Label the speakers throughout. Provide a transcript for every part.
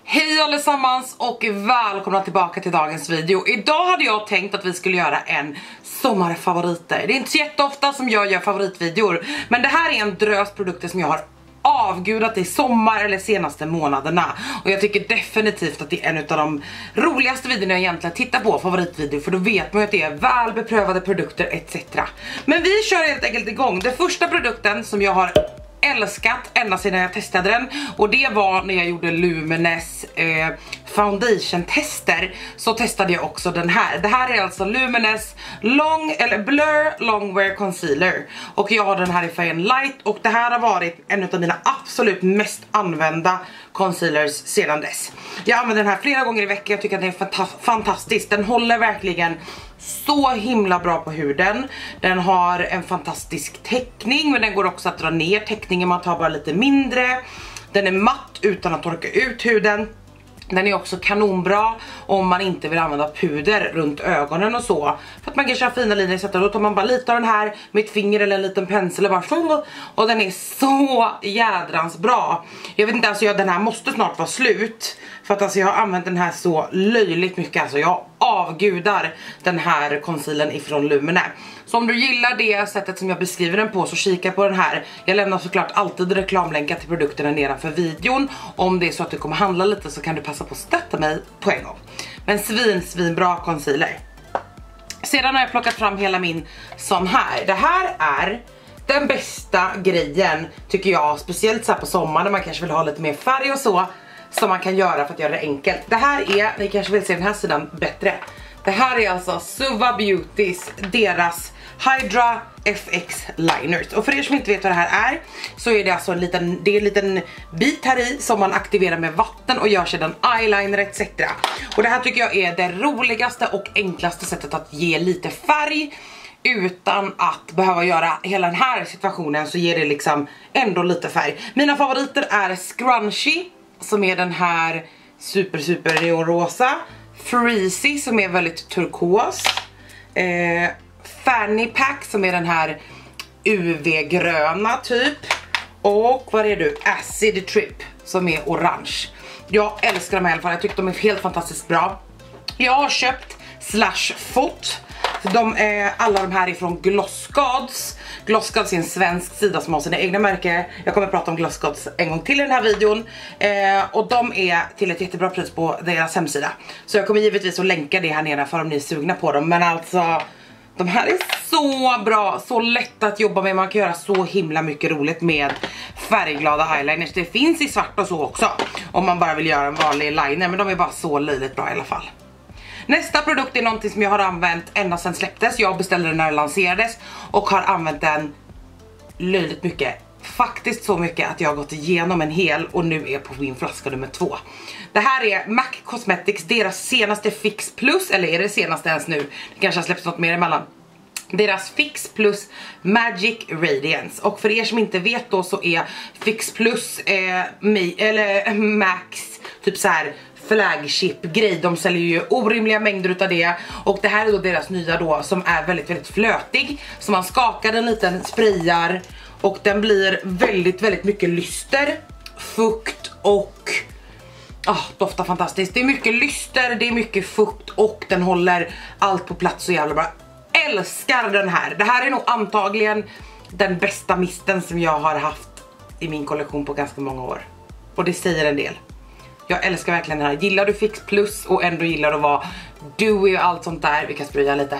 Speaker 1: Hej allesammans och välkomna tillbaka till dagens video. Idag hade jag tänkt att vi skulle göra en sommarfavoriter. Det är inte så jätteofta som jag gör favoritvideor, men det här är en drös produkter som jag har avgudat i sommar eller senaste månaderna. Och jag tycker definitivt att det är en av de roligaste videorna jag egentligen tittar på, favoritvideo. För då vet man ju att det är väl beprövade produkter etc. Men vi kör helt enkelt igång. Den första produkten som jag har älskat ända sedan jag testade den, och det var när jag gjorde Lumines foundation tester. Så testade jag också den här. Det här är alltså Lumines Blur Longwear Concealer, och jag har den här i färgen light, och det här har varit en av mina absolut mest använda concealers sedan dess. Jag använder den här flera gånger i veckan. Jag tycker att den är fantastisk. Den håller verkligen så himla bra på huden. Den har en fantastisk täckning, men den går också att dra ner täckningen. Man tar bara lite mindre. Den är matt utan att torka ut huden. Den är också kanonbra om man inte vill använda puder runt ögonen och så. För att man kan köra fina linjer, så då tar man bara lite av den här med ett finger eller en liten pensel och bara så. Och den är så jädrans bra. Jag vet inte, alltså den här måste snart vara slut. För att alltså jag har använt den här så löjligt mycket. Alltså jag avgudar den här concealern ifrån Lumine. Så om du gillar det sättet som jag beskriver den på, så kika på den här. Jag lämnar såklart alltid reklamlänkar till produkterna nedanför videon. Om det är så att du kommer handla lite, så kan du passa på att stötta mig på en gång. Men svinbra concealer. Sedan har jag plockat fram hela min sån här. Det här är den bästa grejen tycker jag, speciellt så här på sommaren när man kanske vill ha lite mer färg och så, som man kan göra för att göra det enkelt. Det här är, ni kanske vill se den här sidan bättre. Det här är alltså Suva Beautys, deras Hydra FX Liners. Och för er som inte vet vad det här är, så är det alltså en liten bit här i som man aktiverar med vatten och gör sedan eyeliner etc. Och det här tycker jag är det roligaste och enklaste sättet att ge lite färg utan att behöva göra hela den här situationen, så ger det liksom ändå lite färg. Mina favoriter är Scrunchy, som är den här super neonrosa, Freezy som är väldigt turkos, Fanny Pack som är den här UV-gröna typ, och vad är du? Acid Trip som är orange. Jag älskar dem i alla fall, jag tycker de är helt fantastiskt bra. Jag har köpt /fot. Alla de här är från Glossgods. Glossgods är en svensk sida som har sina egna märken. Jag kommer att prata om Glossgods en gång till i den här videon. Och de är till ett jättebra pris på deras hemsida. Så jag kommer givetvis att länka det här nere för om ni är sugna på dem. Men alltså, de här är så bra, så lätta att jobba med. Man kan göra så himla mycket roligt med färgglada eyeliners. Det finns i svart och så också, om man bara vill göra en vanlig liner. Men de är bara så löjligt bra i alla fall. Nästa produkt är någonting som jag har använt ända sedan släpptes. Jag beställde den när den lanserades och har använt den löjligt mycket. Faktiskt så mycket att jag har gått igenom en hel och nu är på min flaska nummer 2. Det här är MAC Cosmetics, deras senaste Fix Plus, eller är det senaste ens nu? Det kanske har släppts något mer emellan. Deras Fix Plus Magic Radiance. Och för er som inte vet då, så är Fix Plus Max typ så här flagship grej. De säljer ju orimliga mängder utav det. Och det här är då deras nya då, som är väldigt flötig. Så man skakar den lite, sprayar, och den blir väldigt mycket lyster, fukt och doftar fantastiskt. Det är mycket lyster, det är mycket fukt, och den håller allt på plats så jävla bra. Älskar den här. Det här är nog antagligen den bästa misten som jag har haft i min kollektion på ganska många år. Och det säger en del. Jag älskar verkligen den här. Gillar du Fix Plus och ändå gillar att vara dewy och allt sånt där, vi kan spraya lite.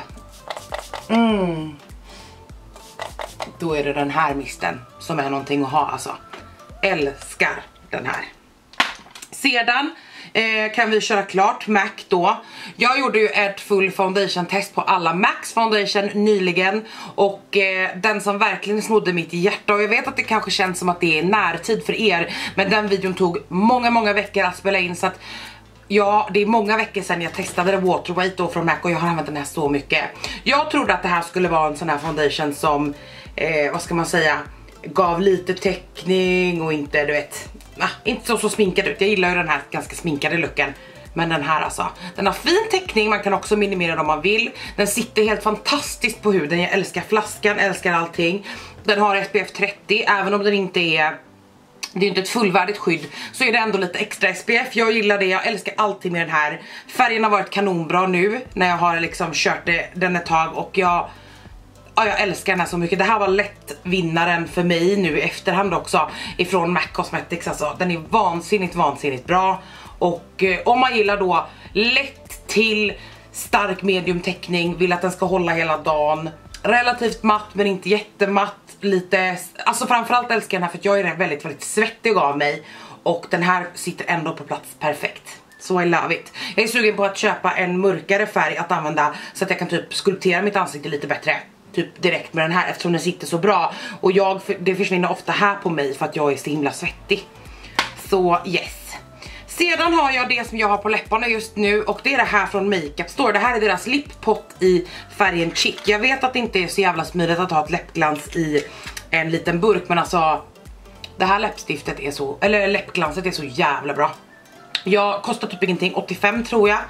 Speaker 1: Då är det den här misten som är någonting att ha alltså. Älskar den här. Sedan kan vi köra klart MAC då. Jag gjorde ju ett full foundation test på alla MACs foundation nyligen, och den som verkligen snodde mitt hjärta, och jag vet att det kanske känns som att det är närtid för er, men den videon tog många veckor att spela in, så att ja, det är många veckor sedan jag testade det Waterweight då från MAC, och jag har använt den här så mycket. Jag trodde att det här skulle vara en sån här foundation som vad ska man säga, gav lite täckning och inte, du vet, inte så sminkad ut. Jag gillar ju den här ganska sminkade looken. Men den här alltså, den har fin täckning, man kan också minimera den om man vill. Den sitter helt fantastiskt på huden, jag älskar flaskan, älskar allting. Den har SPF 30, även om den inte är det är ju inte ett fullvärdigt skydd, så är det ändå lite extra SPF. Jag gillar det, jag älskar alltid med den här. Färgen har varit kanonbra nu när jag har liksom kört den ett tag, och jag älskar den här så mycket. Det här var lätt vinnaren för mig nu i efterhand också ifrån MAC Cosmetics. Alltså, den är vansinnigt bra. Och om man gillar då lätt till stark medium täckning, vill att den ska hålla hela dagen, relativt matt men inte jättematt, lite, alltså framförallt älskar jag den här för att jag är väldigt svettig av mig, och den här sitter ändå på plats perfekt. Så I love it. Jag är sugen på att köpa en mörkare färg att använda så att jag kan typ skulptera mitt ansikte lite bättre typ direkt med den här, eftersom den sitter så bra. Och det försvinner ofta här på mig för att jag är så himla svettig. Så yes. Sedan har jag det som jag har på läpparna just nu, och det är det här från Makeup Store. Det här är deras lippott i färgen Chic. Jag vet att det inte är så jävla smidigt att ha ett läppglans i en liten burk, men alltså det här läppstiftet är så, eller läppglanset är så jävla bra. Jag kostar typ ingenting, 85 tror jag.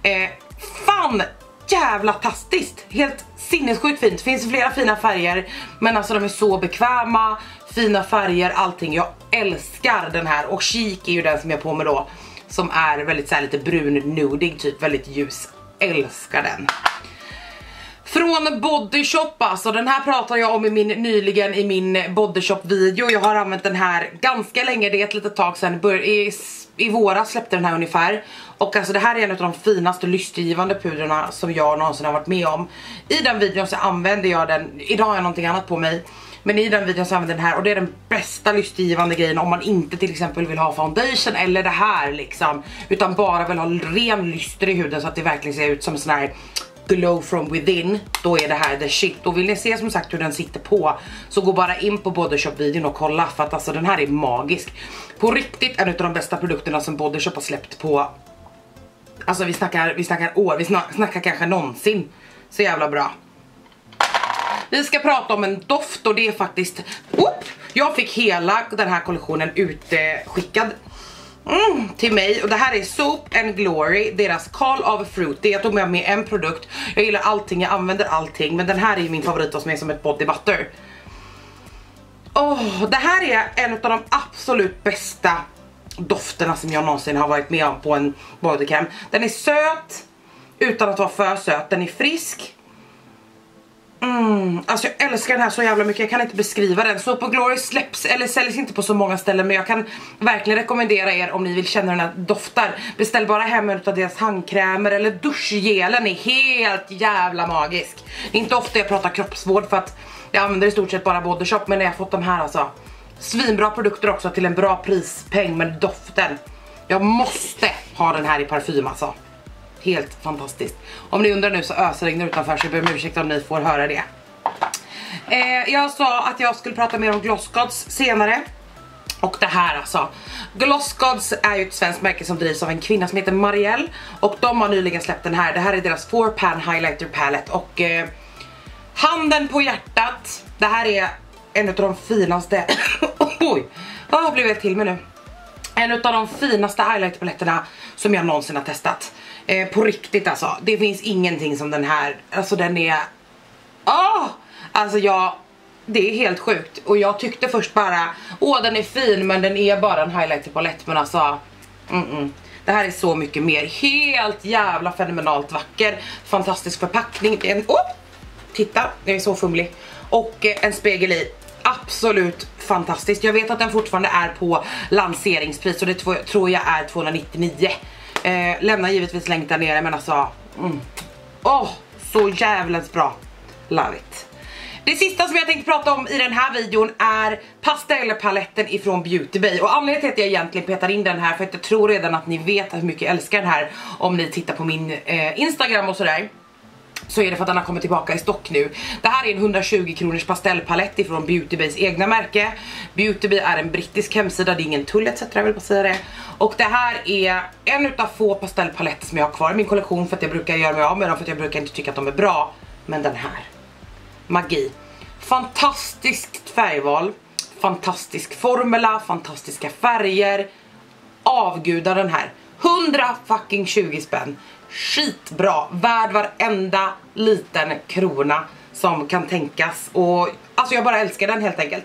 Speaker 1: Fan jävla tastiskt. Helt sinnessjukt fint. Det finns flera fina färger, men alltså de är så bekväma, fina färger, allting. Jag älskar den här, och Chic är ju den som jag har på mig då, som är väldigt så här lite brun nudig, typ väldigt ljus. Älskar den. Från Body Shop, alltså den här pratar jag om nyligen i min Body Shop video. Jag har använt den här ganska länge, det är ett litet tag sedan, i våras släppte den här ungefär. Och alltså det här är en av de finaste lystgivande pudrorna som jag någonsin har varit med om. I den videon så använder jag den, idag har jag någonting annat på mig, men i den videon så använder den här, och det är den bästa lystgivande grejen om man inte till exempel vill ha foundation eller det här liksom, utan bara vill ha ren lyster i huden så att det verkligen ser ut som sån här glow from within. Då är det här the shit. Och vill ni se som sagt hur den sitter på, så gå bara in på Body Shop videon och kolla, för att alltså den här är magisk. På riktigt en av de bästa produkterna som Body Shop har släppt på, alltså vi snackar år, vi snackar kanske någonsin. Så jävla bra. Vi ska prata om en doft, och det är faktiskt jag fick hela den här kollektionen utskickad till mig, och det här är Soap and Glory, deras Call of Fruity. Jag tog med en produkt, jag gillar allting, jag använder allting, men den här är min favorit som är som ett body butter. Det här är en av de absolut bästa dofterna som jag någonsin har varit med om på en bodykräm. Den är söt utan att vara för söt, den är frisk. Alltså jag älskar den här så jävla mycket, jag kan inte beskriva den. Soap and Glory säljs inte på så många ställen, men jag kan verkligen rekommendera er om ni vill känna den här doftar. Beställ bara hem en av deras handkrämer, eller duschgelen är helt jävla magisk. Det är inte ofta jag pratar kroppsvård för att jag använder i stort sett bara Body Shop, men när jag har fått de här alltså, svinbra produkter också till en bra prispeng, med doften. Jag måste ha den här i parfym alltså. Helt fantastiskt. Om ni undrar nu så ösregnar utanför, så jag ber om ursäkt om ni får höra det. Jag sa att jag skulle prata mer om Gloss Gods senare. Och det här alltså, Gloss Gods är ju ett svenskt märke som drivs av en kvinna som heter Marielle. Och de har nyligen släppt den här. Det här är deras 4-pan highlighter palette. Och handen på hjärtat, det här är en av de finaste oj, jag blev helt till mig nu. En av de finaste highlighterpaletterna som jag någonsin har testat. På riktigt alltså, det finns ingenting som den här. Alltså den är alltså det är helt sjukt. Och jag tyckte först bara, den är fin, men den är bara en highlighterpalett. Men alltså det här är så mycket mer. Helt jävla fenomenalt vacker. Fantastisk förpackning. Titta, den är så fumlig. Och en spegel i. Absolut fantastiskt. Jag vet att den fortfarande är på lanseringspris, och det tror jag är 299. Lämnar givetvis länk där nere, men alltså så jävlans bra. Love it. Det sista som jag tänkte prata om i den här videon är pastellpaletten ifrån Beauty Bay. Och anledningen till att jag egentligen petar in den här, för att jag tror redan att ni vet hur mycket jag älskar den här om ni tittar på min Instagram och sådär, så är det för att den har kommit tillbaka i stock nu. Det här är en 120 kronors pastellpalett ifrån Beauty Bays egna märke. Beauty Bay är en brittisk hemsida, det är ingen tull etc, jag vill bara säga det. Och det här är en utav få pastellpaletter som jag har kvar i min kollektion, för att jag brukar göra mig av med dem, för att jag brukar inte tycka att de är bra. Men den här, magi. Fantastiskt färgval, fantastisk formula, fantastiska färger. Avgudar den här. 120 spänn. Skitbra, värd varenda liten krona som kan tänkas. Och alltså jag bara älskar den helt enkelt.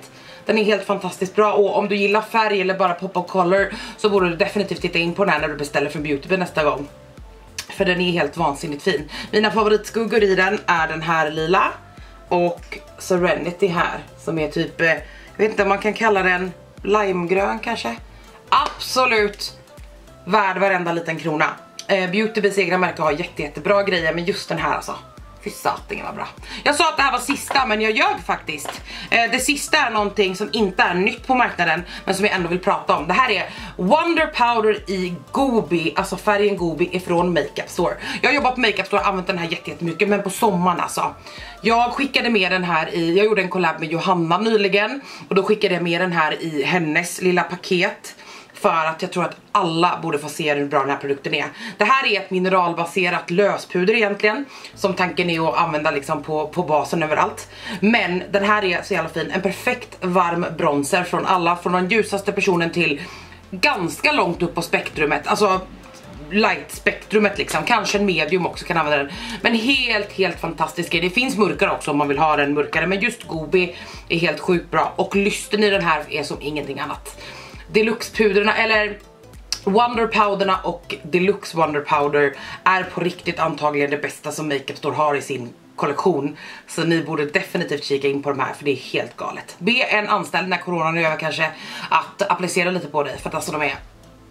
Speaker 1: Den är helt fantastiskt bra, och om du gillar färg eller bara pop of color så borde du definitivt titta in på den här när du beställer från Beauty Bay nästa gång. För den är helt vansinnigt fin. Mina favoritskuggor i den är den här lila och Serenity här, som är typ, jag vet inte om man kan kalla den limegrön kanske. Absolut värd varenda liten krona. Beauty Bays egna märke har jättebra grejer, men just den här alltså, fy satingen var bra. Jag sa att det här var sista, men jag ljög faktiskt. Det sista är någonting som inte är nytt på marknaden, men som jag ändå vill prata om. Det här är Wonder Powder i Gobi, alltså färgen Gobi ifrån Makeup Store. Jag har jobbat på Makeup Store och använt den här jättemycket, men på sommaren alltså. Jag skickade med den här jag gjorde en collab med Johanna nyligen, och då skickade jag med den här i hennes lilla paket. För att jag tror att alla borde få se hur bra den här produkten är. Det här är ett mineralbaserat löspuder egentligen, som tanken är att använda liksom på basen överallt. Men den här är så jävla fin. En perfekt varm bronzer från alla, från den ljusaste personen till ganska långt upp på spektrumet. Alltså light spektrumet liksom, kanske en medium också kan använda den. Men helt fantastisk. Det finns mörkare också om man vill ha den mörkare, men just Gobi är helt sjukt bra. Och lysten i den här är som ingenting annat. Deluxe-puderna, eller Wonder Powderna och Deluxe Wonder Powder, är på riktigt antagligen det bästa som Makeup Store har i sin kollektion. Så ni borde definitivt kika in på de här, för det är helt galet. Be en anställd när coronan är över kanske att applicera lite på dig, för att alltså de är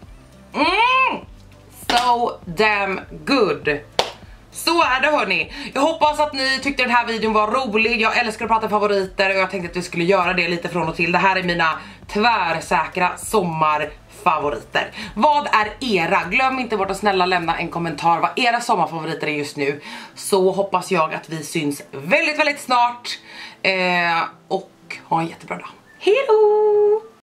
Speaker 1: so damn good. Så är det hörni. Jag hoppas att ni tyckte den här videon var rolig. Jag älskar att prata favoriter och jag tänkte att vi skulle göra det lite från och till. Det här är mina tvärsäkra sommarfavoriter. Vad är era? Glöm inte bort att snälla lämna en kommentar vad era sommarfavoriter är just nu. Så hoppas jag att vi syns väldigt snart. Och ha en jättebra dag. Hej då!